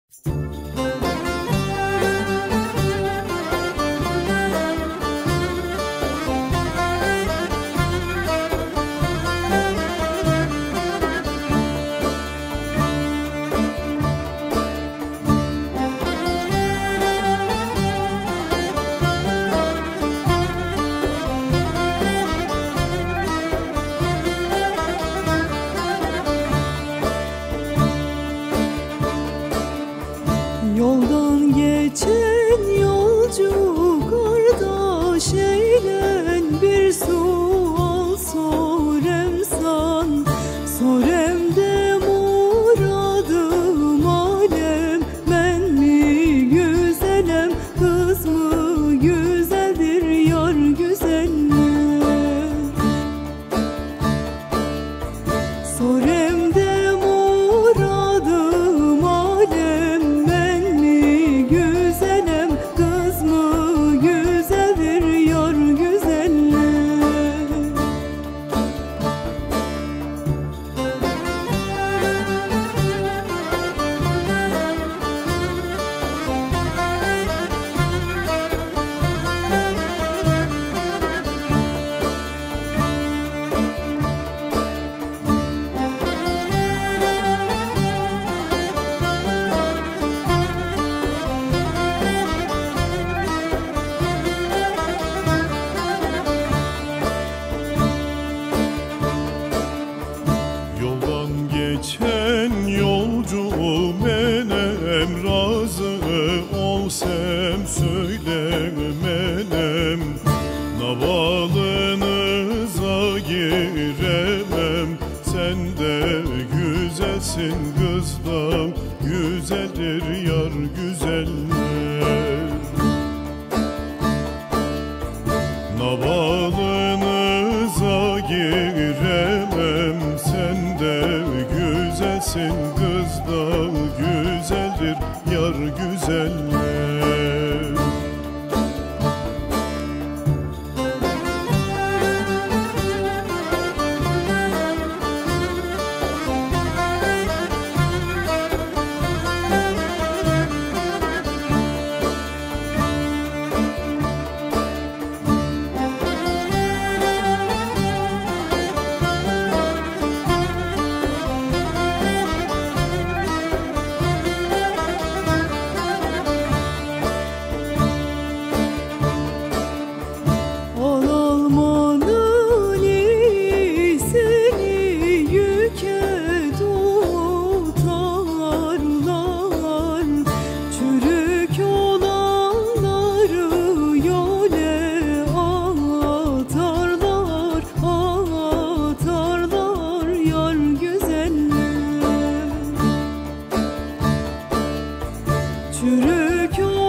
Yoldan geçen yolcu kardeş eylen, bir sual sorem san. Sorem de muradım alem, ben mi güzelem, kız mı güzeldir yar güzeller. Sorem de muradım alem, kız mı güzeldir yar güzeller. Geçen yolcu menem, razı olsam söylemenem. Navalınıza giremem, sen de güzelsin kız da güzeldir yar güzeller. Navalınıza giremem, sen de güzelsin kız da güzeldir yar güzeller. Çürük